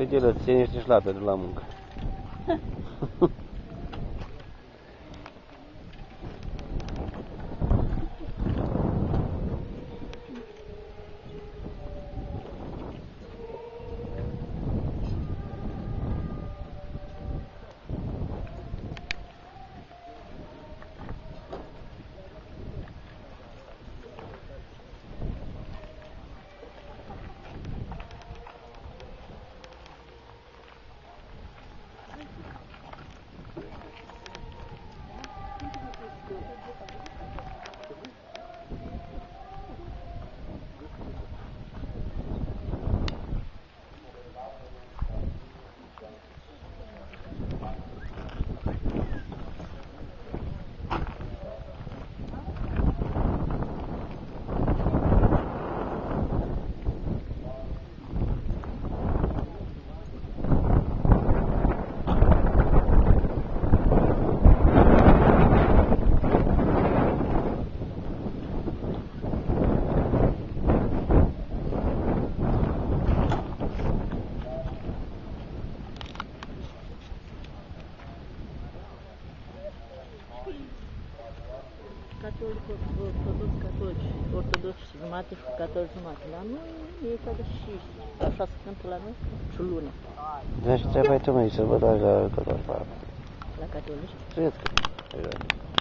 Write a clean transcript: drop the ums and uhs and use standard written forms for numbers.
Uite-l, ție niște șlape de la muncă. Ortodoxi jumate și catolici jumate. La noi e ca de și așa se întâmplă la noi, și lună. Da, și treaba e tu, măi, să văd la catolici. La catolici? Cred că.